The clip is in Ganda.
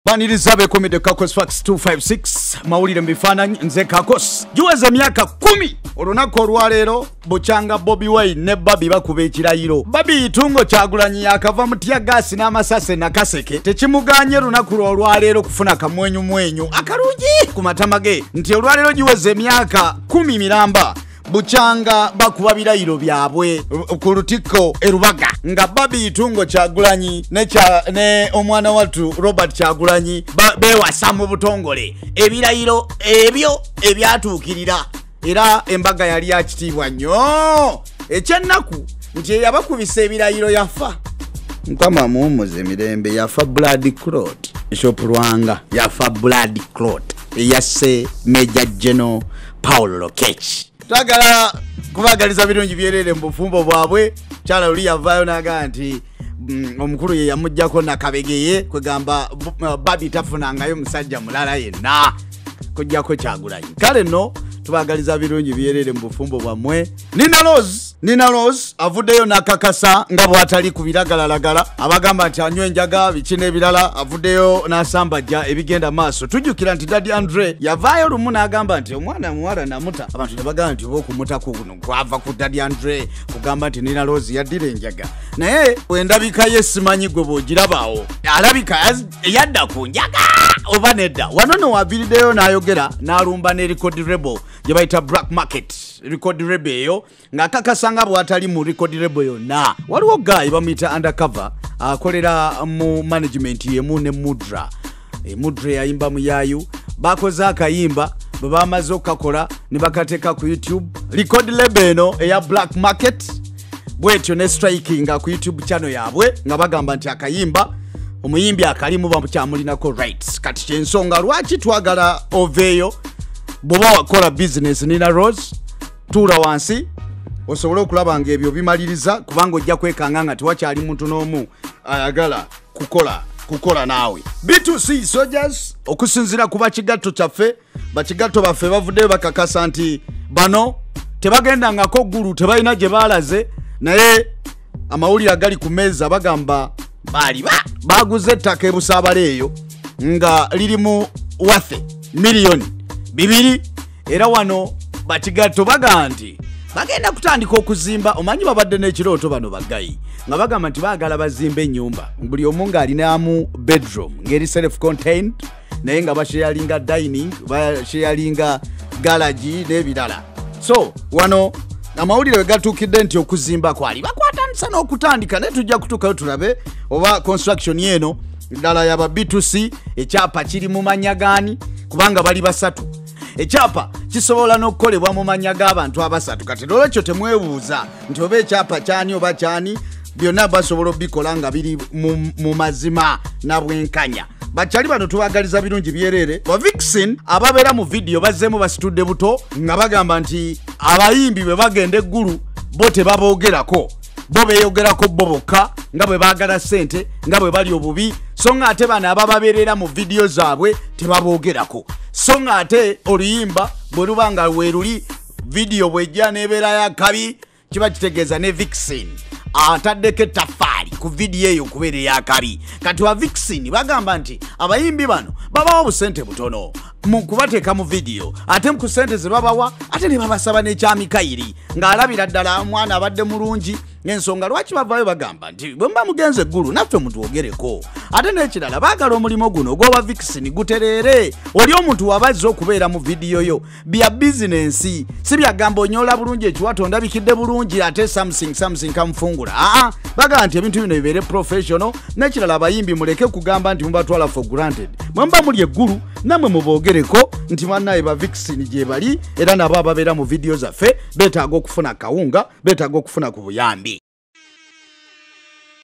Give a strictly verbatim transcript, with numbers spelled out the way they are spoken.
Baniriza bekomide Kakos Fax two five six mawulire mbifaananyi nze Kakos giweze myaka kumi olunaku olwaleero bukyanga Bobi Wine ne Barbie bakuba ekirayiro. Barbie itungo Kyagulanyi yakava mu tyaggaasi n'amasase na kaseke tekimuganye lunaku olwaleero kufuna kamwenyu mwenyu akalungi ku matama ge nti olwaleero giweze myaka kumi miramba bukyanga bakuba birayiro byabwe ku Lutikko e Rubaga nga Barbie itungo Kyagulanyi ne cha ne omwana watu Robert Kyagulanyi bewasa mu butongole ebirayiro ebyo ebyatuukirira era embaga yali yakitiibwa nnyo ekyennaku nti yabakubisa ebirayiro yafa Mukama muwummuze emirembe yafa blood clot Bishop Lwanga yafa blood clot yasse Major General Paul Lokech. Tagala kubagaliza birungi byerere mu bufumbo bwabwe kyala uli yavayo naga nti mm, omukulu ye yamujjako nakabegeye kwegamba Barbie tafunangayo musajja mulala yenna kujjako Kyagulanyi. Kale no tubagaliza birungi byerere mu bufumbo bwamwe. Nina Rose Nina Rose avuddeyo nakakasa nga bwatali kubiragalalagala abagamba nti anywe enjaga bikine ebirala avuddeyo nasambajja ebigenda maaso. Tujjukira nti Daddy Andre yavaayo lumu n'agamba nti omwana muwala namuta abantu ne bagamba nti oba okumutako kuno kwava ku Daddy Andre kugamba nti Nina Rose yaddira enjaga naye wendabika ye simanyi gwe bw'ogirabaawo alabika yadda ku njaga oba nedda wano no waviriddeyo n'ayogera n'alumba ne record label gye bayita Black Market record label eyo ng'akakasanga bw'atali mu record label yonna. Waliwo guy bamuyita undercover akolera mu management yemu ne Mudra e Mudra yayimba mu yayu bakoze akayimba bwe bamaze okukakola ne bakateeka ku YouTube record label eno eya Black Market bwetyo ne striking ku YouTube channel yabwe nga bagamba nti akayimba omuyimbi akalimu bamukyamulinako rights. Kati kyensonga lwaki twagala oveeyo bwoba wakola business Nina Rose tuula wansi osobola okulaba nga ebyo bimaliriza kubanga ojja kwekanga nga tewakyali muntu n'omu ayagala kukola kukola naawe. B two C soldiers okusinzira ku bakigatto kyaffe bakigatto baffe bavuddeyo bakakasa nti bano tebagendangako ggulu tebalina gye baalaze naye amawulire agali ku meeza bagamba baali baguze ettaka ebusaabala eyo nga lirimu wathe miliyoni bibiri era wano bakigatto baga nti bagenda kutandika okuzimba. Omanyi babadde n'ekirooto bano bagayi nga bagamba nti baagala bazimba ennyumba buli omu ng'alinamu bedroom ng'eri self contained naye nga basharinga dining basharinga garage n'ebirala. So wano amawulire we gatuukidde nti okuzimba kwali bakwatanisa n'okutandika naye tujja kutuukayo tulabe oba construction yeno ddala yaba B two C ekyapa kiri mu mannya gaani kubanga bali basatu. Ekyapa kisobola n'okukolebwa mu mannya g'abantu abasatu kati olwekyo temwebuuza nti oba ekyapa kyani oba kyani byonna basobola obikola nga biri mu mazima na bwenkanya. Bakyali bano tubagaliza birungi byerere ba Vixen ababeera mu video bazzeemu basitudde buto nga bagamba nti abayimbi bwe bagenda eggulu bo tebaboogerako bo beeyogerako bo bokka nga bwe baagala ssente nga bwe bali obubi so nga ate bano abababeerera mu vidiyo zaabwe tebaboogerako so nga ate oluyimba bwe luba nga weeruli vidiyo bwejja n'ebeera ya kabi kiba kitegeeza ne Vixen ataddeko ettaffaali ku vidiyo eyo okubeera eyakabi. Kati wa Vixen bagamba nti abayimbi bano babawa obusente butono mu kubateeka mu vidiyo ate ku ssente ze babawa ate ne babasaba n'ekyamikayiri ng'alabira ddala mwana abadde mulungi n'ensonga lwaki bavaayo bagamba nti bwe mba mugenze eggulu naffe mutuwogereko. Ate n'ekirala baagala omulimo guno ogw'owa Vixen gutereere oli omuntu wabazza okubeera mu vidiyo yo bya bizinensi si byagamba onyoola bulungi ekiwato ndabikidde bulungi ate something something kamufungula aa bagamba nti ebintu bino bibeere professional. N'ekirala abayimbi muleke kugamba nti mubatwala for granted mwe mba muli eggulu nammwe muboogereko nti bannaye ba Vixen gye bali era nabo ababeera mu vidiyo zaffe beetaaga okufuna kawunga beetaaga okufuna ku buyambi.